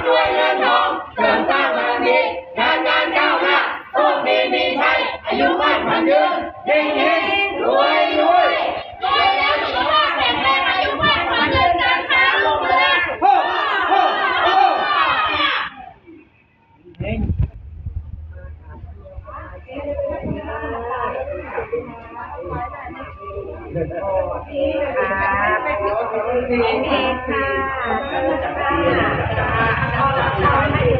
ด้วยเงินทองเสริมสร้างบารมีงานก้าวหน้าโชคดีมีชัยอายุมั่นขวัญยืนเฮงเฮงรวยรวยรวยแล้วสุขภาพแข็งแรงอายุมั่นขวัญยืนการค้ารุ่งเรืองโฮโฮโฮเฮงค่ะ